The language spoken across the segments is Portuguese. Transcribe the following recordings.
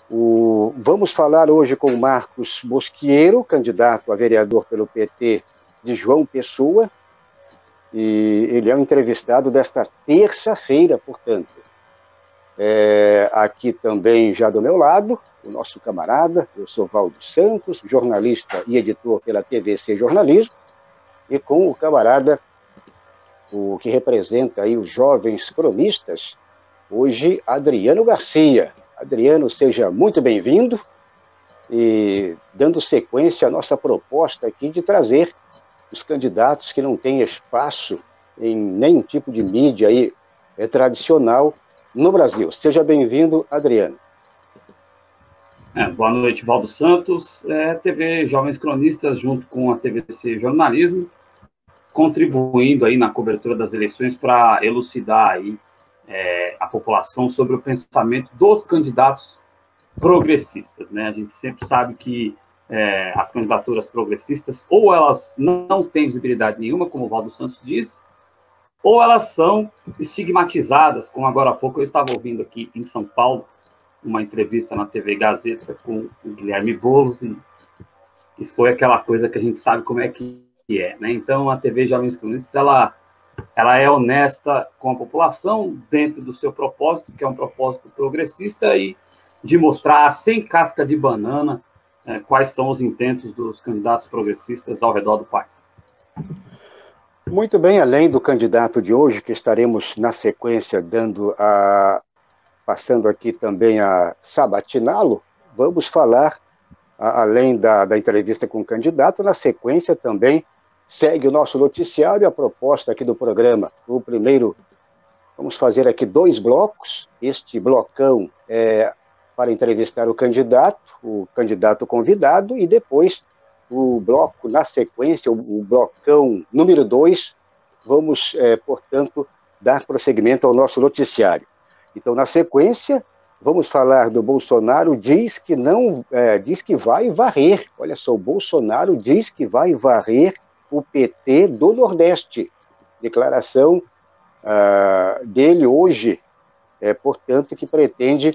Vamos falar hoje com o Marcos Bosquieiro, candidato a vereador pelo PT de João Pessoa, e ele é um entrevistado desta terça-feira, portanto. Aqui também, já do meu lado, o nosso camarada, eu sou Valdo Santos, jornalista e editor pela TVC Jornalismo, e com o camarada, o que representa aí os jovens cronistas, hoje, Adriano Garcia. Adriano, seja muito bem-vindo, e dando sequência à nossa proposta aqui de trazer os candidatos que não têm espaço em nenhum tipo de mídia aí, tradicional no Brasil. Seja bem-vindo, Adriano. Boa noite, Valdo Santos. TV Jovens Cronistas, junto com a TVC Jornalismo, contribuindo aí na cobertura das eleições para elucidar aí a população sobre o pensamento dos candidatos progressistas, né? A gente sempre sabe que as candidaturas progressistas, ou elas não têm visibilidade nenhuma, como o Valdo Santos disse, ou elas são estigmatizadas, como agora há pouco eu estava ouvindo aqui em São Paulo, uma entrevista na TV Gazeta com o Guilherme Boulos, e foi aquela coisa que a gente sabe como é que é, né? Então, a TV Jovens Cronistas, ela é honesta com a população, dentro do seu propósito, que é um propósito progressista, e de mostrar, sem casca de banana, quais são os intentos dos candidatos progressistas ao redor do país. Muito bem, além do candidato de hoje, que estaremos na sequência passando aqui também a sabatiná-lo, vamos falar, além da entrevista com o candidato, na sequência também segue o nosso noticiário, a proposta aqui do programa. O primeiro, vamos fazer aqui 2 blocos. Este blocão é para entrevistar o candidato convidado, e depois o bloco na sequência, o blocão número 2, vamos, portanto, dar prosseguimento ao nosso noticiário. Então, na sequência, vamos falar do Bolsonaro, diz que vai varrer. Olha só, o Bolsonaro diz que vai varrer o PT do Nordeste. Declaração dele hoje, portanto, que pretende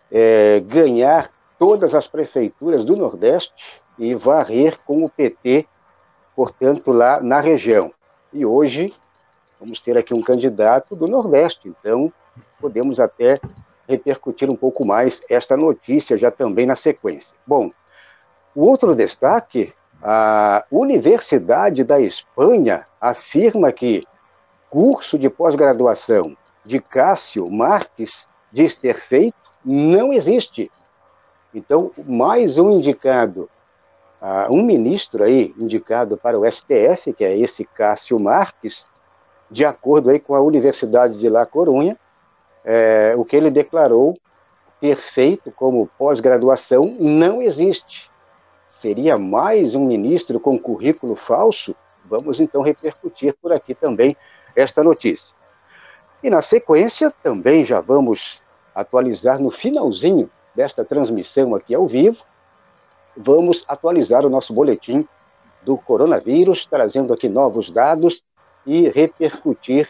ganhar todas as prefeituras do Nordeste e varrer com o PT, portanto, lá na região. E hoje vamos ter aqui um candidato do Nordeste, então podemos até repercutir um pouco mais esta notícia já também na sequência. Bom, o outro destaque, a Universidade da Espanha afirma que curso de pós-graduação de Cássio Marques diz ter feito não existe. Então, mais um indicado, um ministro aí indicado para o STF, que é esse Cássio Marques, de acordo aí com a Universidade de La Coruña, o que ele declarou ter feito como pós-graduação não existe. Seria mais um ministro com currículo falso? Vamos então repercutir por aqui também esta notícia. E na sequência, também já vamos atualizar no finalzinho desta transmissão aqui ao vivo, vamos atualizar o nosso boletim do coronavírus, trazendo aqui novos dados e repercutir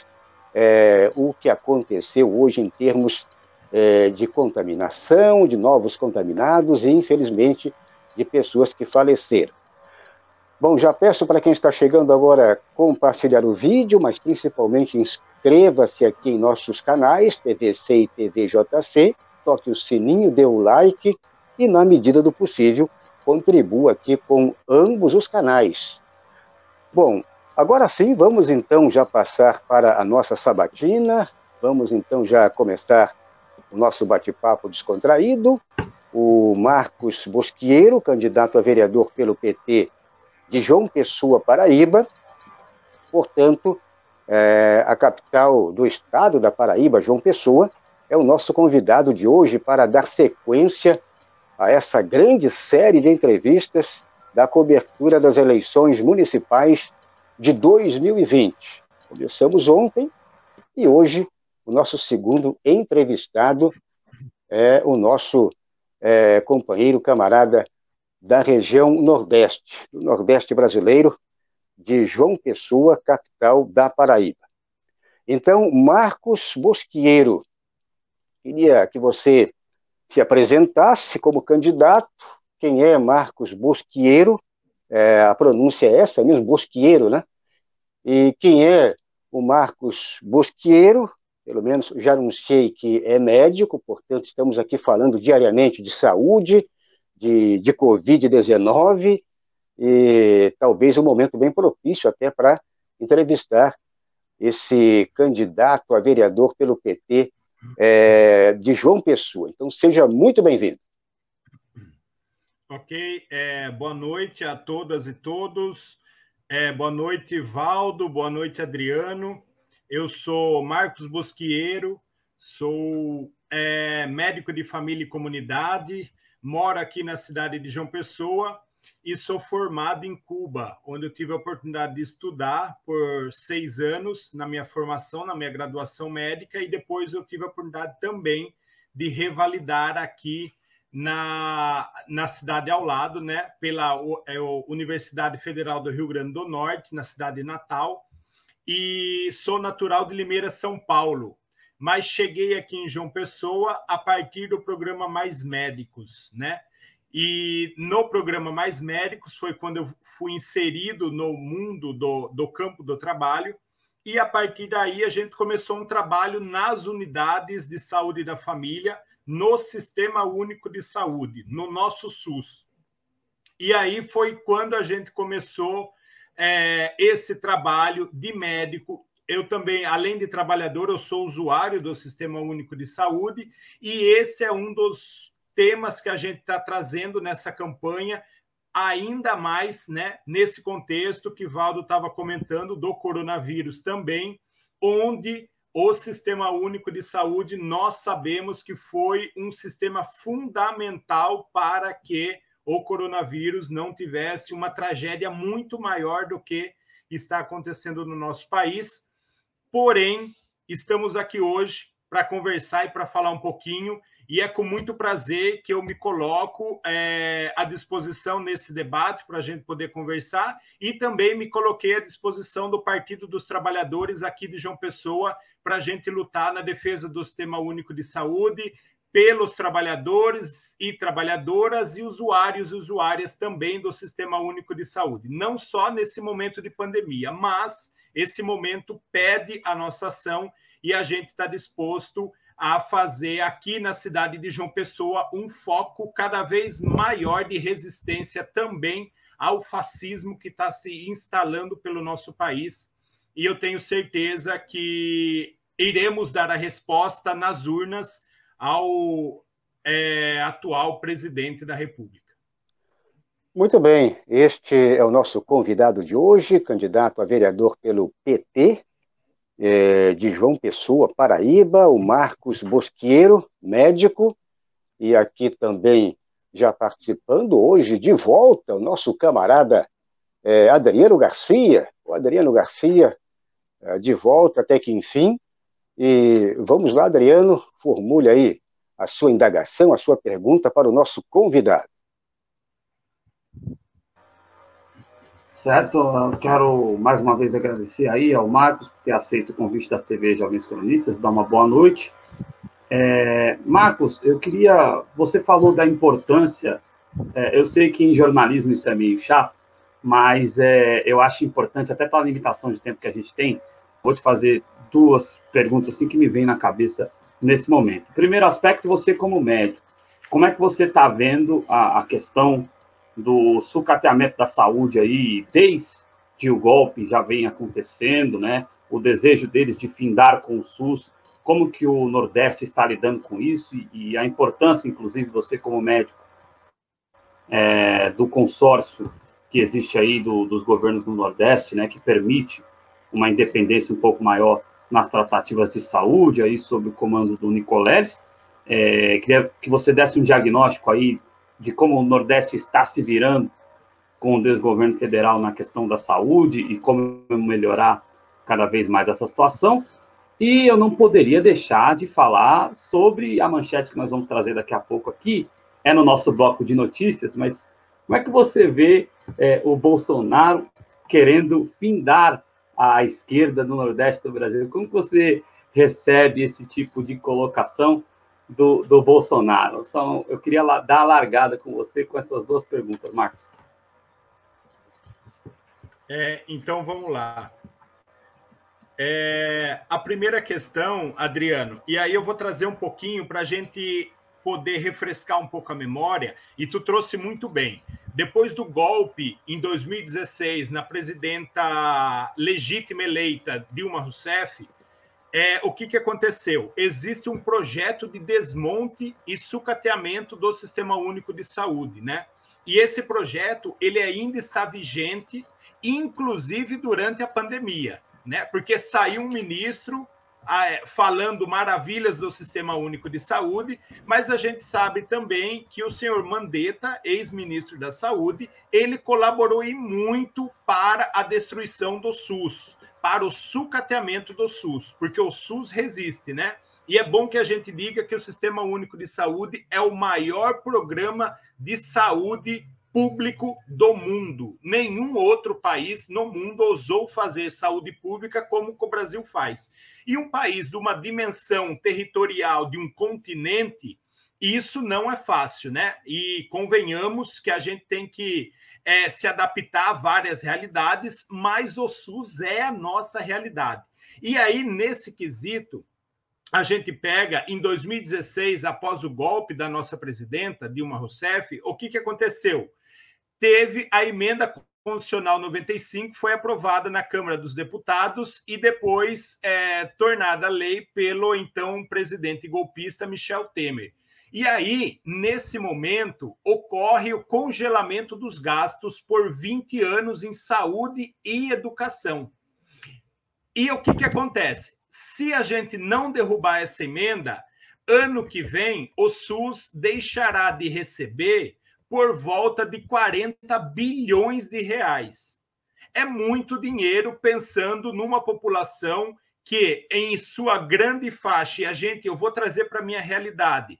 o que aconteceu hoje em termos de contaminação, de novos contaminados e, infelizmente, de pessoas que faleceram. Bom, já peço para quem está chegando agora compartilhar o vídeo, mas principalmente inscreva-se aqui em nossos canais, TVC e TVJC, toque o sininho, dê o like e, na medida do possível, contribua aqui com ambos os canais. Bom, agora sim, vamos então já passar para a nossa sabatina, vamos então já começar o nosso bate-papo descontraído. O Marcos Bosquieiro, candidato a vereador pelo PT de João Pessoa, Paraíba, portanto, a capital do estado da Paraíba, João Pessoa, é o nosso convidado de hoje para dar sequência a essa grande série de entrevistas da cobertura das eleições municipais de 2020. Começamos ontem e hoje o nosso segundo entrevistado é o nosso companheiro, camarada da região Nordeste, do Nordeste brasileiro, de João Pessoa, capital da Paraíba. Então, Marcos Bosquieiro, queria que você se apresentasse como candidato. Quem é Marcos Bosquieiro? A pronúncia é essa mesmo, Bosquieiro, né? E quem é o Marcos Bosquieiro? Pelo menos já anunciei que é médico, portanto, estamos aqui falando diariamente de saúde, de Covid-19, e talvez um momento bem propício até para entrevistar esse candidato a vereador pelo PT de João Pessoa. Então, seja muito bem-vindo. Ok, boa noite a todas e todos. Boa noite, Valdo. Boa noite, Adriano. Eu sou Marcos Bosquieiro, sou médico de família e comunidade, moro aqui na cidade de João Pessoa e sou formado em Cuba, onde eu tive a oportunidade de estudar por 6 anos na minha formação, na minha graduação médica, e depois eu tive a oportunidade também de revalidar aqui na cidade ao lado, né, pela Universidade Federal do Rio Grande do Norte, na cidade de Natal, e sou natural de Limeira, São Paulo, mas cheguei aqui em João Pessoa a partir do programa Mais Médicos, né? E no programa Mais Médicos foi quando eu fui inserido no mundo do campo do trabalho, e a partir daí a gente começou um trabalho nas unidades de saúde da família, no Sistema Único de Saúde, no nosso SUS. E aí foi quando a gente começou esse trabalho de médico. Eu também, além de trabalhador, eu sou usuário do Sistema Único de Saúde, e esse é um dos temas que a gente está trazendo nessa campanha, ainda mais, né, nesse contexto que Valdo estava comentando do coronavírus também, onde o Sistema Único de Saúde, nós sabemos que foi um sistema fundamental para que o coronavírus não tivesse uma tragédia muito maior do que está acontecendo no nosso país. Porém, estamos aqui hoje para conversar e para falar um pouquinho, e é com muito prazer que eu me coloco à disposição nesse debate para a gente poder conversar, e também me coloquei à disposição do Partido dos Trabalhadores aqui de João Pessoa para a gente lutar na defesa do Sistema Único de Saúde, pelos trabalhadores e trabalhadoras e usuários e usuárias também do Sistema Único de Saúde. Não só nesse momento de pandemia, mas esse momento pede a nossa ação, e a gente está disposto a fazer aqui na cidade de João Pessoa um foco cada vez maior de resistência também ao fascismo que está se instalando pelo nosso país. E eu tenho certeza que iremos dar a resposta nas urnas ao atual presidente da República. Muito bem, este é o nosso convidado de hoje, candidato a vereador pelo PT, de João Pessoa, Paraíba, o Marcos Bosquieiro, médico, e aqui também já participando hoje, de volta, o nosso camarada Adriano Garcia, o Adriano Garcia, de volta até que enfim. E vamos lá, Adriano, formule aí a sua indagação, a sua pergunta para o nosso convidado. Certo, eu quero mais uma vez agradecer aí ao Marcos por ter aceito o convite da TV Jovens Cronistas, dar uma boa noite. Marcos, você falou da importância, eu sei que em jornalismo isso é meio chato, mas eu acho importante, até pela limitação de tempo que a gente tem, vou te fazer 2 perguntas assim que me vêm na cabeça nesse momento. Primeiro aspecto, você como médico, como é que você está vendo a questão do sucateamento da saúde aí, desde o golpe já vem acontecendo, né? O desejo deles de findar com o SUS, como que o Nordeste está lidando com isso e a importância, inclusive, você como médico, do consórcio que existe aí dos governos do Nordeste, né, que permite uma independência um pouco maior nas tratativas de saúde, aí sob o comando do Nicoleles. Queria que você desse um diagnóstico aí de como o Nordeste está se virando com o desgoverno federal na questão da saúde e como melhorar cada vez mais essa situação. E eu não poderia deixar de falar sobre a manchete que nós vamos trazer daqui a pouco aqui, no nosso bloco de notícias, mas como é que você vê o Bolsonaro querendo findar a esquerda no Nordeste do Brasil? Como que você recebe esse tipo de colocação? do Bolsonaro. Eu queria dar a largada com você com essas duas perguntas, Marcos. Então, vamos lá. A primeira questão, Adriano, e aí eu vou trazer um pouquinho para a gente poder refrescar um pouco a memória, e tu trouxe muito bem. Depois do golpe, em 2016, na presidenta legítima eleita Dilma Rousseff, o que aconteceu? Existe um projeto de desmonte e sucateamento do Sistema Único de Saúde, né? E esse projeto, ele ainda está vigente, inclusive durante a pandemia, né? Porque saiu um ministro falando maravilhas do Sistema Único de Saúde, mas a gente sabe também que o senhor Mandetta, ex-ministro da Saúde, ele colaborou e muito para a destruição do SUS, para o sucateamento do SUS, porque o SUS resiste, né? E é bom que a gente diga que o Sistema Único de Saúde é o maior programa de saúde público do mundo. Nenhum outro país no mundo ousou fazer saúde pública como o Brasil faz. E um país de uma dimensão territorial de um continente, isso não é fácil, né? E convenhamos que a gente tem que se adaptar a várias realidades, mas o SUS é a nossa realidade. E aí, nesse quesito, a gente pega, em 2016, após o golpe da nossa presidenta, Dilma Rousseff, o que aconteceu? Teve a emenda constitucional 95, foi aprovada na Câmara dos Deputados e depois tornada lei pelo então presidente golpista Michel Temer. E aí, nesse momento, ocorre o congelamento dos gastos por 20 anos em saúde e educação. E o que acontece? Se a gente não derrubar essa emenda, ano que vem, o SUS deixará de receber por volta de 40 bilhões de reais. É muito dinheiro pensando numa população que, em sua grande faixa, eu vou trazer para a minha realidade,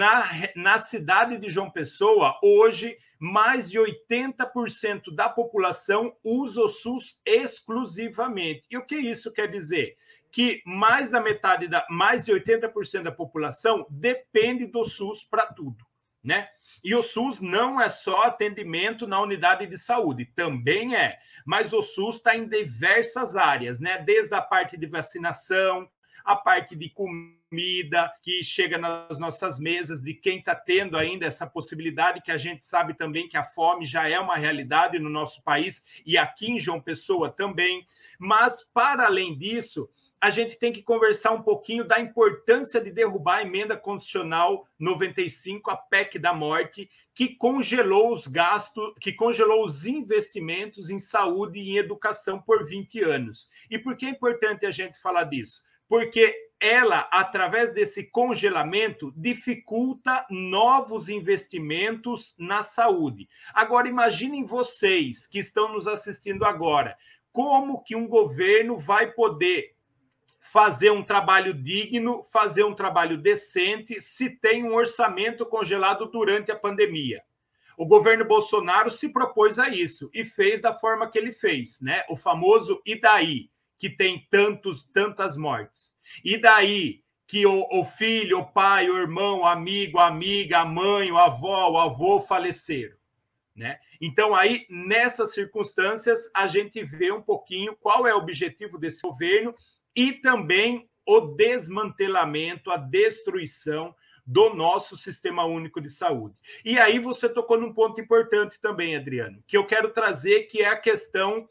na cidade de João Pessoa, hoje, mais de 80% da população usa o SUS exclusivamente. E o que isso quer dizer? Que mais da metade, mais de 80% da população depende do SUS para tudo, né? E o SUS não é só atendimento na unidade de saúde, também é, mas o SUS está em diversas áreas, né? Desde a parte de vacinação, a parte de comida que chega nas nossas mesas, de quem está tendo ainda essa possibilidade, que a gente sabe também que a fome já é uma realidade no nosso país e aqui em João Pessoa também. Mas, para além disso, a gente tem que conversar um pouquinho da importância de derrubar a emenda constitucional 95, a PEC da morte, que congelou os gastos, que congelou os investimentos em saúde e em educação por 20 anos. E por que é importante a gente falar disso? Porque ela, através desse congelamento, dificulta novos investimentos na saúde. Agora, imaginem vocês que estão nos assistindo agora, como que um governo vai poder fazer um trabalho digno, fazer um trabalho decente, se tem um orçamento congelado durante a pandemia. O governo Bolsonaro se propôs a isso e fez da forma que ele fez, né? O famoso "e daí?", que tem tantas mortes. E daí que o filho, o pai, o irmão, o amigo, a amiga, a mãe, o avó, o avô faleceram, né? Então, aí, nessas circunstâncias, a gente vê um pouquinho qual é o objetivo desse governo e também o desmantelamento, a destruição do nosso Sistema Único de Saúde. E aí você tocou num ponto importante também, Adriano, que eu quero trazer, que é a questão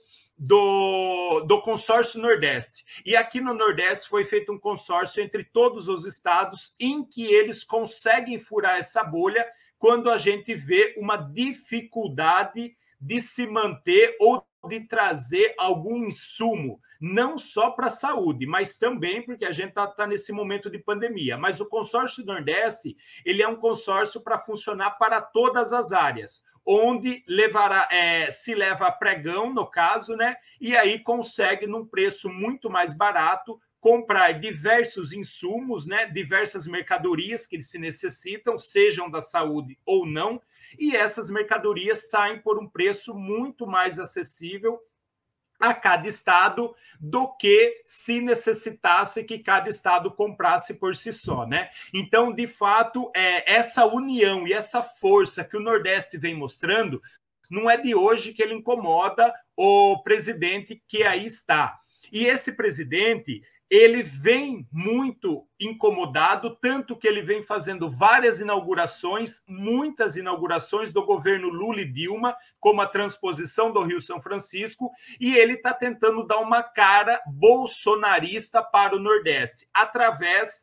do consórcio Nordeste. E aqui no Nordeste foi feito um consórcio entre todos os estados em que eles conseguem furar essa bolha quando a gente vê uma dificuldade de se manter ou de trazer algum insumo, não só para a saúde, mas também porque a gente está nesse momento de pandemia. Mas o consórcio Nordeste, ele é um consórcio para funcionar para todas as áreas, onde se leva a pregão, no caso, né? E aí consegue, num preço muito mais barato, comprar diversos insumos, né? Diversas mercadorias que se necessitam, sejam da saúde ou não, e essas mercadorias saem por um preço muito mais acessível a cada estado do que se necessitasse que cada estado comprasse por si só, né? Então, de fato, essa união e essa força que o Nordeste vem mostrando, não é de hoje que ele incomoda o presidente que aí está. E esse presidente, ele vem muito incomodado, tanto que ele vem fazendo várias inaugurações, muitas inaugurações do governo Lula e Dilma, como a transposição do Rio-São Francisco, e ele está tentando dar uma cara bolsonarista para o Nordeste, através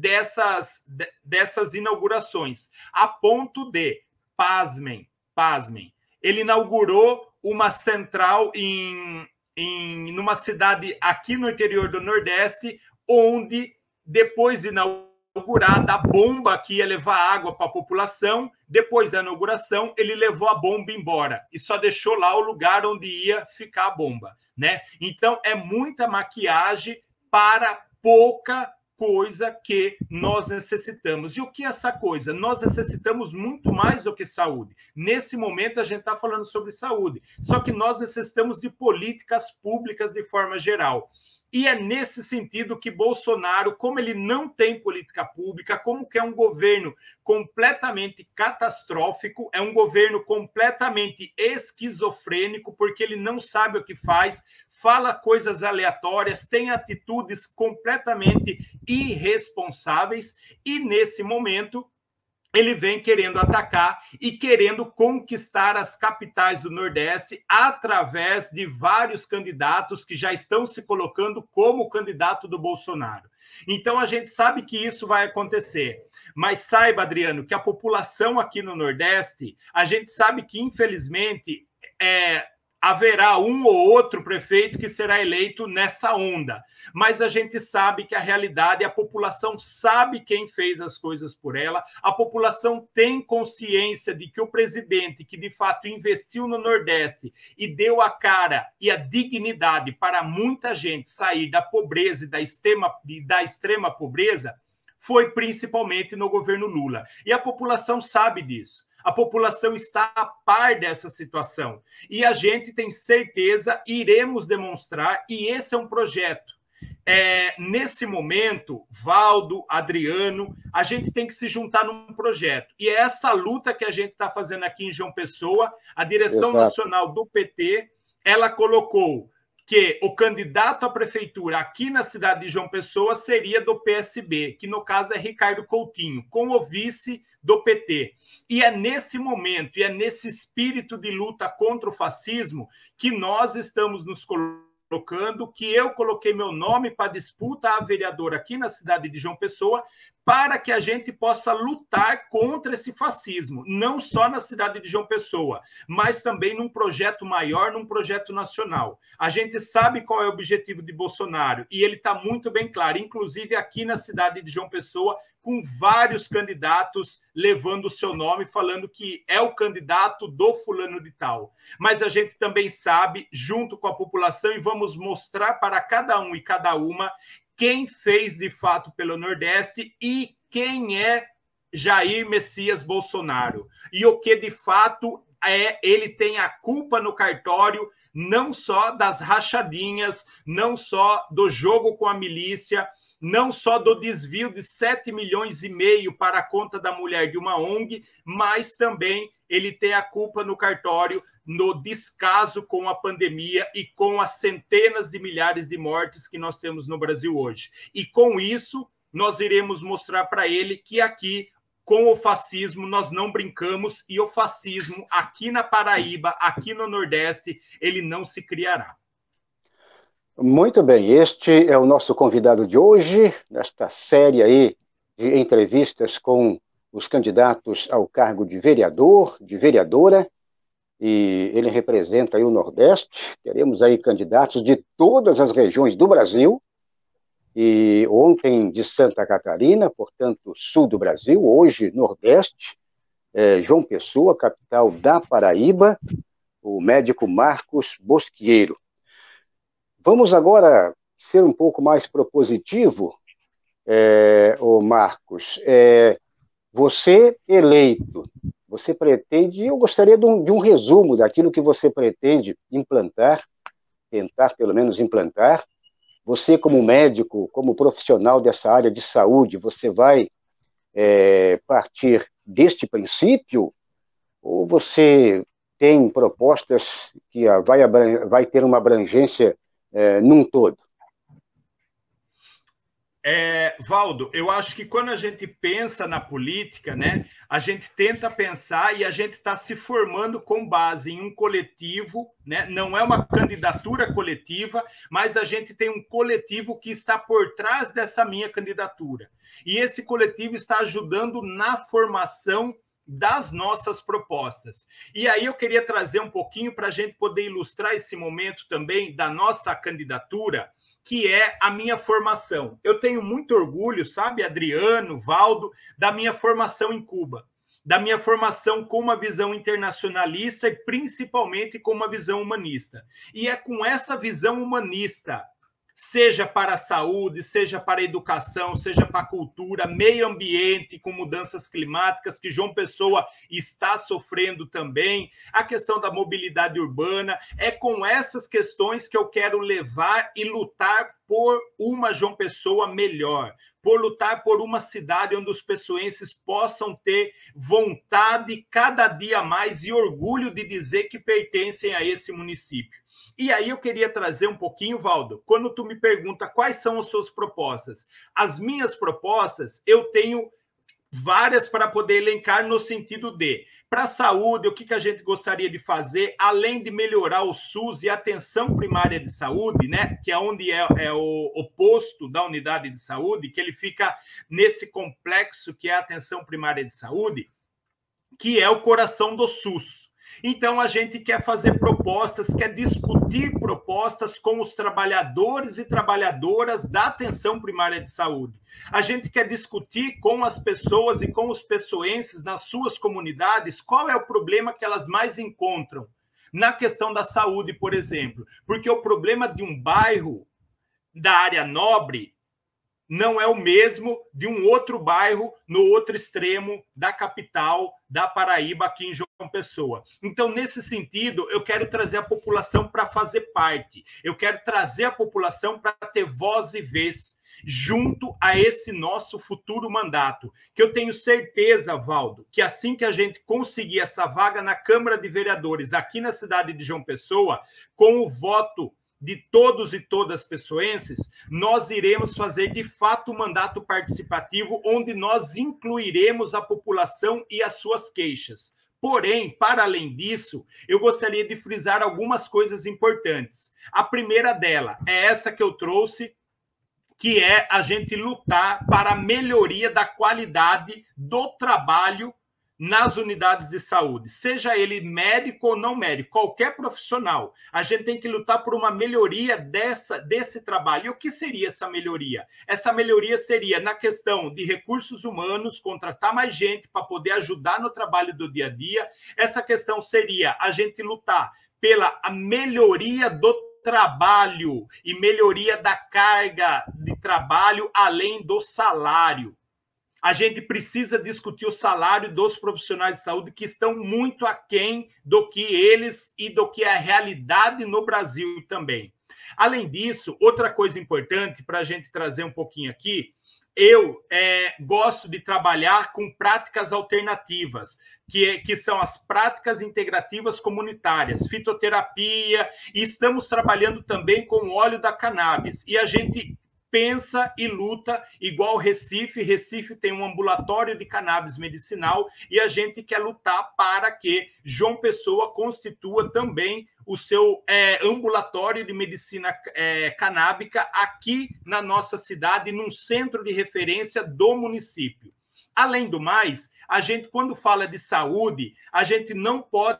dessas inaugurações, a ponto de, pasmem, ele inaugurou uma central numa cidade aqui no interior do Nordeste, onde, depois de inaugurada a bomba que ia levar água para a população, depois da inauguração, ele levou a bomba embora e só deixou lá o lugar onde ia ficar a bomba, né? Então, é muita maquiagem para pouca coisa que nós necessitamos. E o que é essa coisa? Nós necessitamos muito mais do que saúde. Nesse momento, a gente está falando sobre saúde. Só que nós necessitamos de políticas públicas de forma geral. E é nesse sentido que Bolsonaro, como ele não tem política pública, como que é um governo completamente catastrófico, é um governo completamente esquizofrênico, porque ele não sabe o que faz, fala coisas aleatórias, tem atitudes completamente irresponsáveis, e nesse momento ele vem querendo atacar e querendo conquistar as capitais do Nordeste através de vários candidatos que já estão se colocando como candidato do Bolsonaro. Então, a gente sabe que isso vai acontecer. Mas saiba, Adriano, que a população aqui no Nordeste, a gente sabe que, infelizmente, haverá um ou outro prefeito que será eleito nessa onda. Mas a gente sabe que a realidade, a população sabe quem fez as coisas por ela, a população tem consciência de que o presidente, que de fato investiu no Nordeste e deu a cara e a dignidade para muita gente sair da pobreza e da extrema pobreza, foi principalmente no governo Lula. E a população sabe disso. A população está a par dessa situação. E a gente tem certeza, iremos demonstrar, e esse é um projeto. Nesse momento, Valdo, Adriano, a gente tem que se juntar num projeto. E é essa luta que a gente está fazendo aqui em João Pessoa. A direção nacional do PT, ela colocou que o candidato à prefeitura aqui na cidade de João Pessoa seria do PSB, que no caso é Ricardo Coutinho, com o vice do PT. E é nesse momento, e é nesse espírito de luta contra o fascismo que nós estamos nos colocando, que eu coloquei meu nome para disputa a vereador aqui na cidade de João Pessoa, para que a gente possa lutar contra esse fascismo, não só na cidade de João Pessoa, mas também num projeto maior, num projeto nacional. A gente sabe qual é o objetivo de Bolsonaro, e ele está muito bem claro, inclusive aqui na cidade de João Pessoa, com vários candidatos levando o seu nome, falando que é o candidato do fulano de tal. Mas a gente também sabe, junto com a população, e vamos mostrar para cada um e cada uma quem fez de fato pelo Nordeste e quem é Jair Messias Bolsonaro. E o que de fato ele tem a culpa no cartório, não só das rachadinhas, não só do jogo com a milícia, não só do desvio de 7,5 milhões para a conta da mulher de uma ONG, mas também ele tem a culpa no cartório no descaso com a pandemia e com as centenas de milhares de mortes que nós temos no Brasil hoje. E com isso, nós iremos mostrar para ele que aqui, com o fascismo, nós não brincamos, e o fascismo aqui na Paraíba, aqui no Nordeste, ele não se criará. Muito bem, este é o nosso convidado de hoje, nesta série aí de entrevistas com os candidatos ao cargo de vereador, de vereadora, e ele representa aí o Nordeste. Teremos aí candidatos de todas as regiões do Brasil, e ontem de Santa Catarina, portanto, sul do Brasil, hoje Nordeste, João Pessoa, capital da Paraíba, o médico Marcos Bosquieiro. Vamos agora ser um pouco mais propositivo, Marcos. Você eleito, você pretende, eu gostaria de um resumo daquilo que você pretende implantar tentar, pelo menos, implantar? Você, como médico, como profissional dessa área de saúde, você vai partir deste princípio? Ou você tem propostas que vai ter uma abrangência num todo? Valdo, eu acho que quando a gente pensa na política, né, a gente tenta pensar e a gente está se formando com base em um coletivo, né, não é uma candidatura coletiva, mas a gente tem um coletivo que está por trás dessa minha candidatura. E esse coletivo está ajudando na formação das nossas propostas. E aí eu queria trazer um pouquinho para a gente poder ilustrar esse momento também da nossa candidatura, que é a minha formação. Eu tenho muito orgulho, sabe, Adriano, Valdo, da minha formação em Cuba, da minha formação com uma visão internacionalista e principalmente com uma visão humanista. E é com essa visão humanista, seja para a saúde, seja para a educação, seja para a cultura, meio ambiente, com mudanças climáticas, que João Pessoa está sofrendo também, a questão da mobilidade urbana, é com essas questões que eu quero levar e lutar por uma João Pessoa melhor, por lutar por uma cidade onde os pessoenses possam ter vontade cada dia mais e orgulho de dizer que pertencem a esse município. E aí eu queria trazer um pouquinho, Valdo, quando tu me pergunta quais são as suas propostas. As minhas propostas, eu tenho várias para poder elencar no sentido de, para a saúde, o que a gente gostaria de fazer, além de melhorar o SUS e a atenção primária de saúde, né, que é onde é o posto da unidade de saúde, que ele fica nesse complexo que é a atenção primária de saúde, que é o coração do SUS. Então, a gente quer fazer propostas, quer discutir propostas com os trabalhadores e trabalhadoras da atenção primária de saúde. A gente quer discutir com as pessoas e com os pessoenses nas suas comunidades qual é o problema que elas mais encontram na questão da saúde, por exemplo. Porque o problema de um bairro da área nobre não é o mesmo de um outro bairro no outro extremo da capital da Paraíba, aqui em João Pessoa. Então, nesse sentido, eu quero trazer a população para fazer parte. Eu quero trazer a população para ter voz e vez junto a esse nosso futuro mandato, que eu tenho certeza, Valdo, que assim que a gente conseguir essa vaga na Câmara de Vereadores aqui na cidade de João Pessoa, com o voto de todos e todas pessoenses, nós iremos fazer, de fato, um mandato participativo onde nós incluiremos a população e as suas queixas. Porém, para além disso, eu gostaria de frisar algumas coisas importantes. A primeira dela é essa que eu trouxe, que é a gente lutar para a melhoria da qualidade do trabalho nas unidades de saúde, seja ele médico ou não médico, qualquer profissional, a gente tem que lutar por uma melhoria desse trabalho. E o que seria essa melhoria? Essa melhoria seria na questão de recursos humanos, contratar mais gente para poder ajudar no trabalho do dia a dia. Essa questão seria a gente lutar pela melhoria do trabalho e melhoria da carga de trabalho, além do salário. A gente precisa discutir o salário dos profissionais de saúde que estão muito aquém do que eles e do que é a realidade no Brasil também. Além disso, outra coisa importante para a gente trazer um pouquinho aqui, eu gosto de trabalhar com práticas alternativas, que são as práticas integrativas comunitárias, fitoterapia, e estamos trabalhando também com o óleo da cannabis. E a gente pensa e luta igual Recife. Recife tem um ambulatório de cannabis medicinal e a gente quer lutar para que João Pessoa constitua também o seu ambulatório de medicina canábica aqui na nossa cidade, num centro de referência do município. Além do mais, a gente, quando fala de saúde, a gente não pode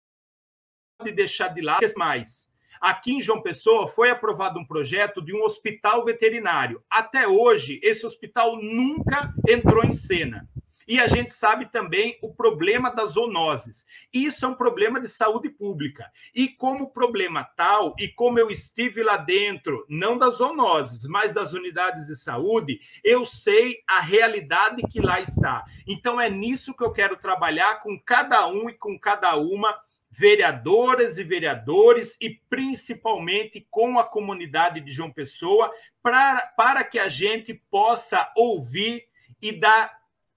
deixar de lado mais. Aqui em João Pessoa foi aprovado um projeto de um hospital veterinário. Até hoje, esse hospital nunca entrou em cena. E a gente sabe também o problema das zoonoses. Isso é um problema de saúde pública. E como problema tal, e como eu estive lá dentro, não das zoonoses, mas das unidades de saúde, eu sei a realidade que lá está. Então é nisso que eu quero trabalhar com cada um e com cada uma vereadoras e vereadores e principalmente com a comunidade de João Pessoa, para que a gente possa ouvir e dar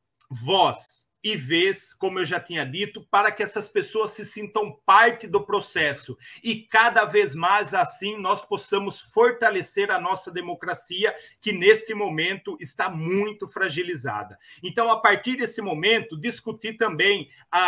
voz e vez, como eu já tinha dito, para que essas pessoas se sintam parte do processo e cada vez mais assim nós possamos fortalecer a nossa democracia, que nesse momento está muito fragilizada. Então, a partir desse momento, discutir também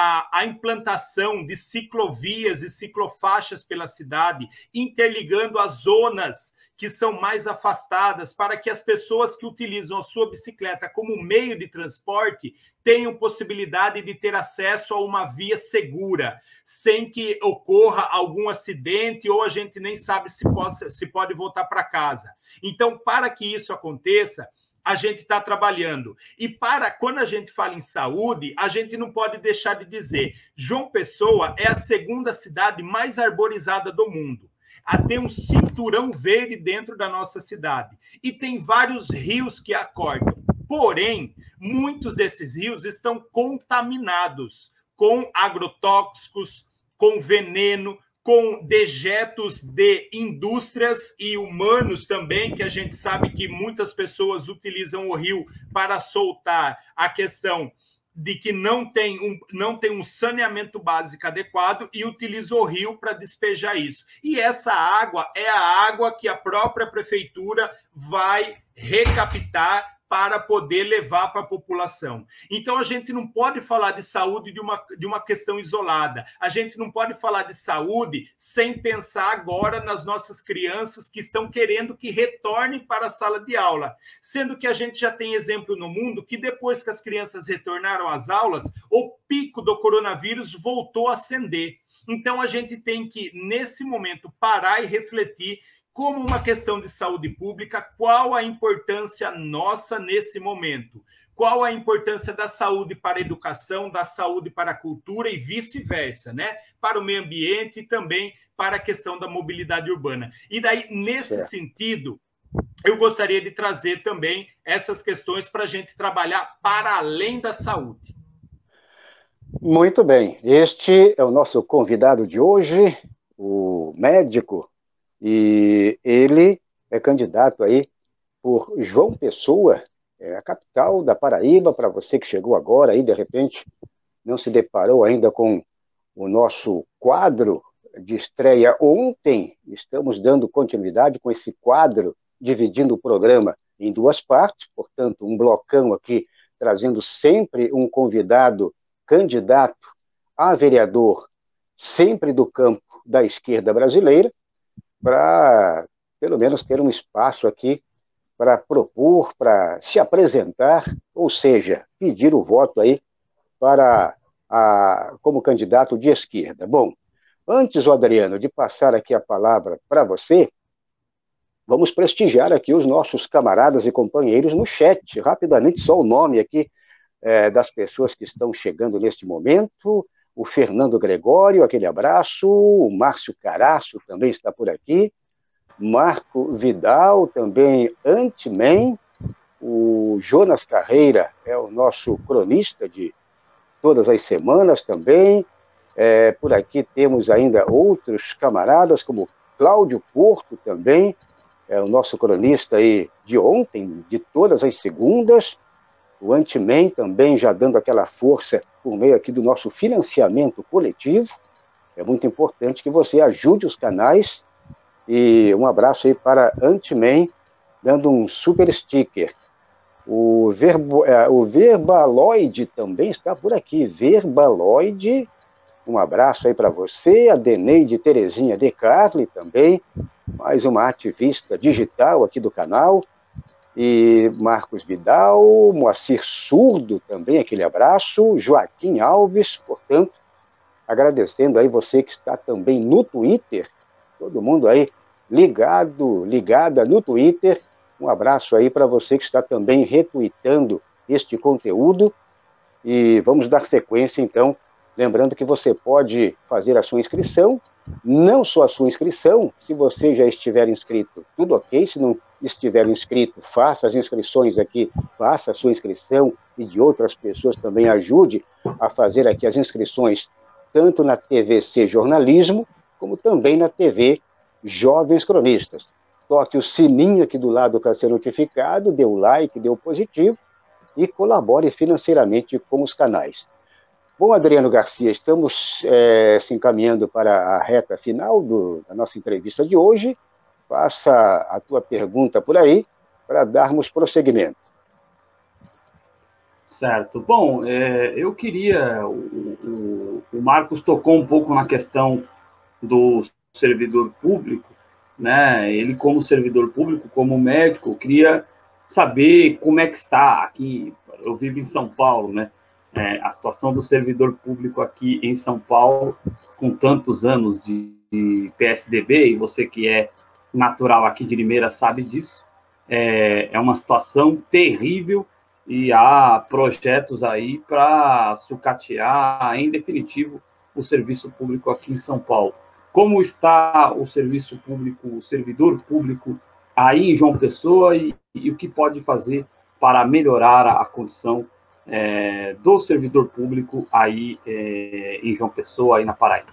a implantação de ciclovias e ciclofaixas pela cidade, interligando as zonas que são mais afastadas, para que as pessoas que utilizam a sua bicicleta como meio de transporte tenham possibilidade de ter acesso a uma via segura, sem que ocorra algum acidente ou a gente nem sabe se pode voltar para casa. Então, para que isso aconteça, a gente está trabalhando. E quando a gente fala em saúde, a gente não pode deixar de dizer, João Pessoa é a segunda cidade mais arborizada do mundo. Tem um cinturão verde dentro da nossa cidade. E tem vários rios que a cortam. Porém, muitos desses rios estão contaminados com agrotóxicos, com veneno, com dejetos de indústrias e humanos também, que a gente sabe que muitas pessoas utilizam o rio para soltar a questão de que não tem um saneamento básico adequado e utiliza o rio para despejar isso. E essa água é a água que a própria prefeitura vai recaptar para poder levar para a população. Então, a gente não pode falar de saúde de uma questão isolada. A gente não pode falar de saúde sem pensar agora nas nossas crianças que estão querendo que retornem para a sala de aula. Sendo que a gente já tem exemplo no mundo que depois que as crianças retornaram às aulas, o pico do coronavírus voltou a ascender. Então, a gente tem que, nesse momento, parar e refletir como uma questão de saúde pública, qual a importância nossa nesse momento? Qual a importância da saúde para a educação, da saúde para a cultura e vice-versa, né? Para o meio ambiente e também para a questão da mobilidade urbana. E daí, nesse sentido, eu gostaria de trazer também essas questões para a gente trabalhar para além da saúde. Muito bem. Este é o nosso convidado de hoje, o médico, e ele é candidato aí por João Pessoa, a capital da Paraíba. Para você que chegou agora aí, de repente, não se deparou ainda com o nosso quadro de estreia ontem, estamos dando continuidade com esse quadro, dividindo o programa em duas partes, portanto, um blocão aqui, trazendo sempre um convidado candidato a vereador, sempre do campo da esquerda brasileira, para, pelo menos, ter um espaço aqui para propor, para se apresentar, ou seja, pedir o voto aí como candidato de esquerda. Bom, antes, Adriano, de passar aqui a palavra para você, vamos prestigiar aqui os nossos camaradas e companheiros no chat. Rapidamente, só o nome aqui das pessoas que estão chegando neste momento. O Fernando Gregório, aquele abraço. O Márcio Caraço também está por aqui. Marco Vidal, também Antiman. O Jonas Carreira é o nosso cronista de todas as semanas também. Por aqui temos ainda outros camaradas, como Cláudio Porto também, é o nosso cronista aí de ontem, de todas as segundas. O Antiman também já dando aquela força por meio aqui do nosso financiamento coletivo. É muito importante que você ajude os canais. E um abraço aí para Antiman, dando um super sticker. O Verbaloid também está por aqui. Verbaloid, um abraço aí para você. A Deneide Terezinha de Carli também, mais uma ativista digital aqui do canal. E Marcos Vidal, Moacir Surdo também, aquele abraço. Joaquim Alves, portanto, agradecendo aí você que está também no Twitter, todo mundo aí ligada no Twitter. Um abraço aí para você que está também retweetando este conteúdo. E vamos dar sequência, então, lembrando que você pode fazer a sua inscrição, não só a sua inscrição, se você já estiver inscrito, tudo ok, se não estiver inscrito, faça as inscrições aqui, faça a sua inscrição e de outras pessoas também ajude a fazer aqui as inscrições tanto na TVC Jornalismo, como também na TV Jovens Cronistas. Toque o sininho aqui do lado para ser notificado, dê o like, dê o positivo e colabore financeiramente com os canais. Bom, Adriano Garcia, estamos se encaminhando para a reta final da nossa entrevista de hoje. Faça a tua pergunta por aí para darmos prosseguimento. Certo. Bom, eu queria... O Marcos tocou um pouco na questão do servidor público, né? Ele, como servidor público, como médico, queria saber como é que está aqui. Eu vivo em São Paulo, né? A situação do servidor público aqui em São Paulo, com tantos anos de PSDB, e você que é natural aqui de Limeira sabe disso, é uma situação terrível e há projetos aí para sucatear, em definitivo, o serviço público aqui em São Paulo. Como está o serviço público, o servidor público aí em João Pessoa e o que pode fazer para melhorar a condição do servidor público aí em João Pessoa, aí na Paraíba?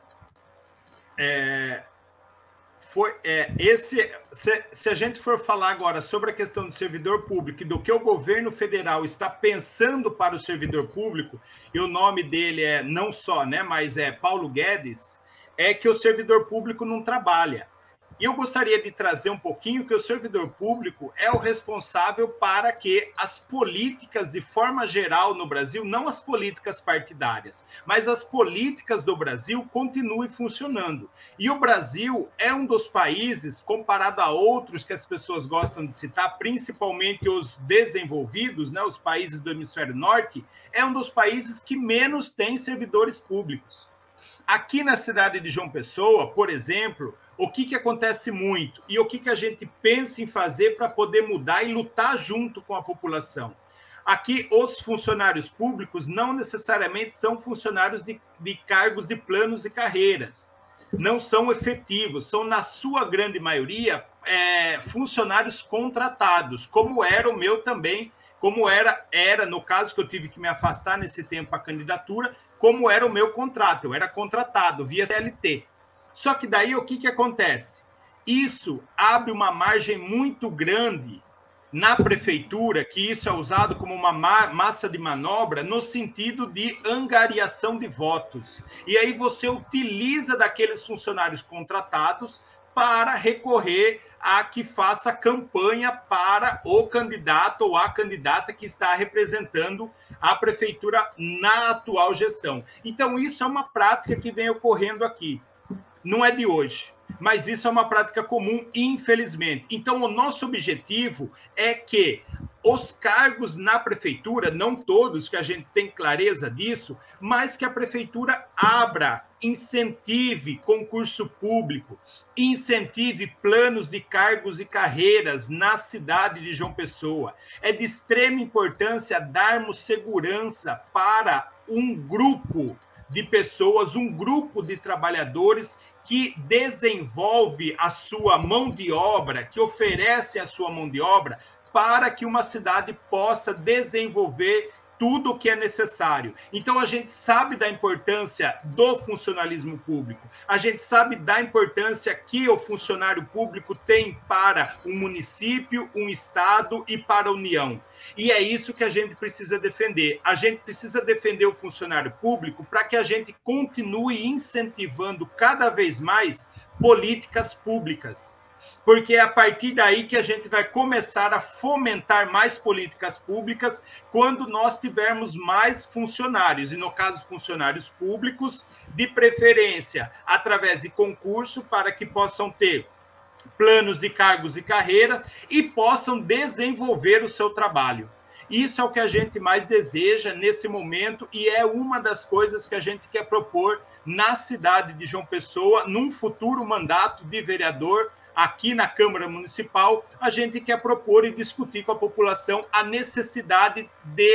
Se a gente for falar agora sobre a questão do servidor público e do que o governo federal está pensando para o servidor público, e o nome dele não só, né, mas Paulo Guedes, é que o servidor público não trabalha. E eu gostaria de trazer um pouquinho que o servidor público é o responsável para que as políticas, de forma geral, no Brasil, não as políticas partidárias, mas as políticas do Brasil continuem funcionando. E o Brasil é um dos países, comparado a outros que as pessoas gostam de citar, principalmente os desenvolvidos, né, os países do hemisfério norte, é um dos países que menos tem servidores públicos. Aqui na cidade de João Pessoa, por exemplo, o que acontece muito e o que a gente pensa em fazer para poder mudar e lutar junto com a população? Aqui, os funcionários públicos não necessariamente são funcionários de cargos de planos e carreiras. Não são efetivos, são, na sua grande maioria, funcionários contratados, como era o meu também, como era no caso que eu tive que me afastar nesse tempo a candidatura, como era o meu contrato, eu era contratado via CLT. Só que daí o que acontece? Isso abre uma margem muito grande na prefeitura, que isso é usado como uma massa de manobra no sentido de angariação de votos. E aí você utiliza daqueles funcionários contratados para recorrer a que faça campanha para o candidato ou a candidata que está representando a prefeitura na atual gestão. Então, isso é uma prática que vem ocorrendo aqui. Não é de hoje, mas isso é uma prática comum, infelizmente. Então, o nosso objetivo é que os cargos na prefeitura, não todos, que a gente tem clareza disso, mas que a prefeitura abra, incentive concurso público, incentive planos de cargos e carreiras na cidade de João Pessoa. É de extrema importância darmos segurança para um grupo de pessoas, um grupo de trabalhadores que desenvolve a sua mão de obra, que oferece a sua mão de obra para que uma cidade possa desenvolver tudo o que é necessário. Então, a gente sabe da importância do funcionalismo público, a gente sabe da importância que o funcionário público tem para um município, um estado e para a União. E é isso que a gente precisa defender. A gente precisa defender o funcionário público para que a gente continue incentivando cada vez mais políticas públicas. Porque é a partir daí que a gente vai começar a fomentar mais políticas públicas quando nós tivermos mais funcionários, e no caso funcionários públicos, de preferência através de concurso, para que possam ter planos de cargos e carreira e possam desenvolver o seu trabalho. Isso é o que a gente mais deseja nesse momento e é uma das coisas que a gente quer propor na cidade de João Pessoa, num futuro mandato de vereador. Aqui na Câmara Municipal, a gente quer propor e discutir com a população a necessidade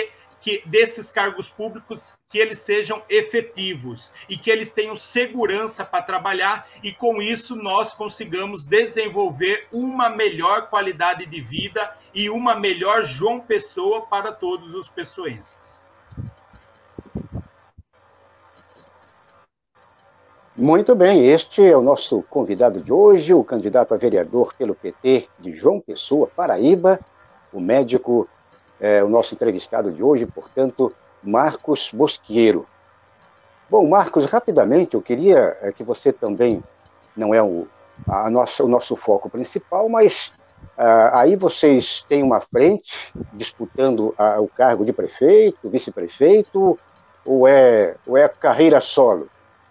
desses cargos públicos que eles sejam efetivos e que eles tenham segurança para trabalhar e, com isso, nós consigamos desenvolver uma melhor qualidade de vida e uma melhor João Pessoa para todos os pessoenses. Muito bem, este é o nosso convidado de hoje, o candidato a vereador pelo PT de João Pessoa, Paraíba, o médico, o nosso entrevistado de hoje, portanto, Marcos Bosquieiro. Bom, Marcos, rapidamente, eu queria que você também, não é o nosso foco principal, mas aí vocês têm uma frente disputando o cargo de prefeito, vice-prefeito, ou é carreira solo?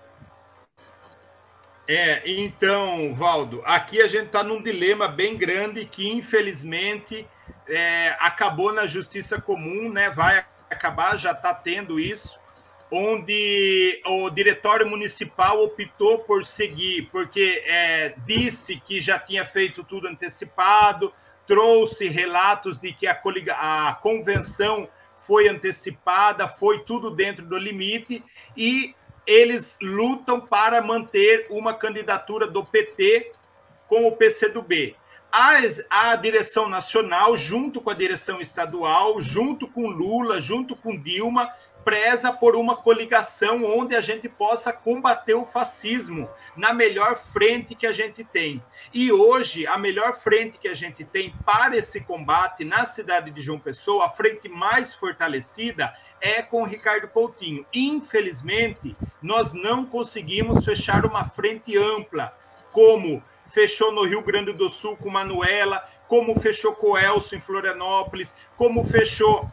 Então, Valdo, aqui a gente está num dilema bem grande que, infelizmente, acabou na Justiça Comum, né? Vai acabar, já está tendo isso, onde o Diretório Municipal optou por seguir, porque disse que já tinha feito tudo antecipado, trouxe relatos de que a convenção foi antecipada, foi tudo dentro do limite, e eles lutam para manter uma candidatura do PT com o PCdoB. A direção nacional, junto com a direção estadual, junto com Lula, junto com Dilma, preza por uma coligação onde a gente possa combater o fascismo na melhor frente que a gente tem. E hoje, a melhor frente que a gente tem para esse combate na cidade de João Pessoa, a frente mais fortalecida, é com o Ricardo Coutinho. Infelizmente, nós não conseguimos fechar uma frente ampla, como fechou no Rio Grande do Sul com Manuela, como fechou com o Elcio em Florianópolis, como fechou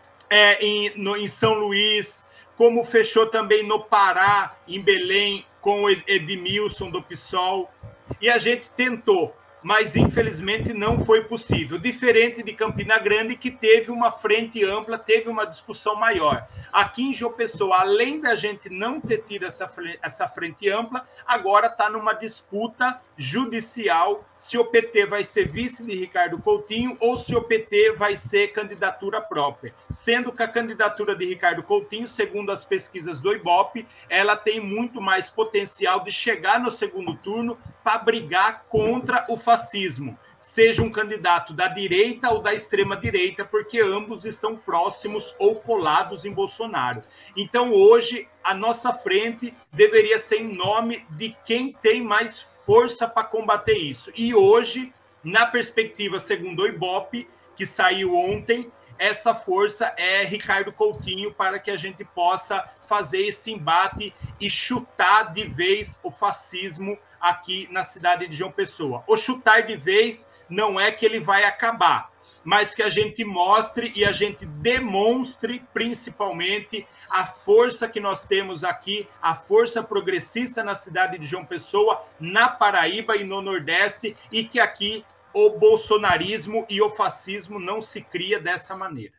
em São Luís, como fechou também no Pará, em Belém, com o Edmilson do PSOL. E a gente tentou, mas infelizmente não foi possível. Diferente de Campina Grande, que teve uma frente ampla, teve uma discussão maior. Aqui em João Pessoa, além da gente não ter tido essa frente ampla, agora está numa disputa judicial se o PT vai ser vice de Ricardo Coutinho ou se o PT vai ser candidatura própria. Sendo que a candidatura de Ricardo Coutinho, segundo as pesquisas do Ibope, ela tem muito mais potencial de chegar no segundo turno para brigar contra o fascismo, seja um candidato da direita ou da extrema-direita, porque ambos estão próximos ou colados em Bolsonaro. Então, hoje, a nossa frente deveria ser em nome de quem tem mais força para combater isso. E hoje, na perspectiva, segundo o Ibope, que saiu ontem, essa força é Ricardo Coutinho, para que a gente possa fazer esse embate e chutar de vez o fascismo aqui na cidade de João Pessoa. O chutar de vez não é que ele vai acabar, mas que a gente mostre e a gente demonstre, principalmente, a força que nós temos aqui, a força progressista na cidade de João Pessoa, na Paraíba e no Nordeste, e que aqui o bolsonarismo e o fascismo não se cria dessa maneira.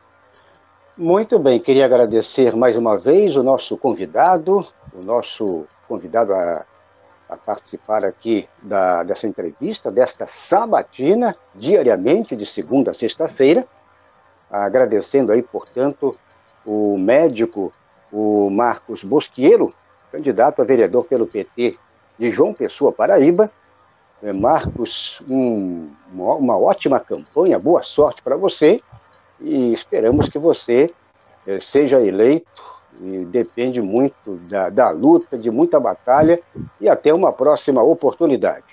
Muito bem, queria agradecer mais uma vez o nosso convidado a participar aqui dessa entrevista, desta sabatina, diariamente, de segunda a sexta-feira, agradecendo aí, portanto, o médico, o Marcos Bosquieiro, candidato a vereador pelo PT de João Pessoa, Paraíba. Marcos, uma ótima campanha, boa sorte para você, e esperamos que você seja eleito. E depende muito da luta, de muita batalha, e até uma próxima oportunidade.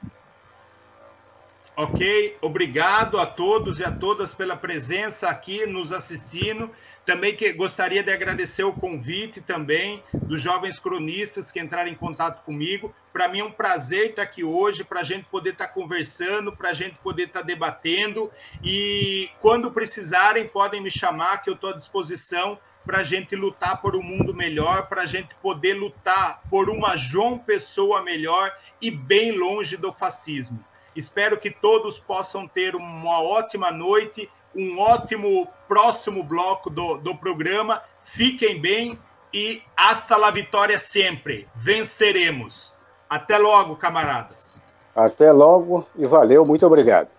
Ok, obrigado a todos e a todas pela presença aqui nos assistindo. Também gostaria de agradecer o convite também dos jovens cronistas que entraram em contato comigo. Para mim é um prazer estar aqui hoje, para a gente poder estar conversando, para a gente poder estar debatendo. E quando precisarem, podem me chamar, que eu estou à disposição para a gente lutar por um mundo melhor, para a gente poder lutar por uma João Pessoa melhor e bem longe do fascismo. Espero que todos possam ter uma ótima noite, um ótimo próximo bloco do programa. Fiquem bem e hasta la vitória sempre. Venceremos. Até logo, camaradas. Até logo e valeu, muito obrigado.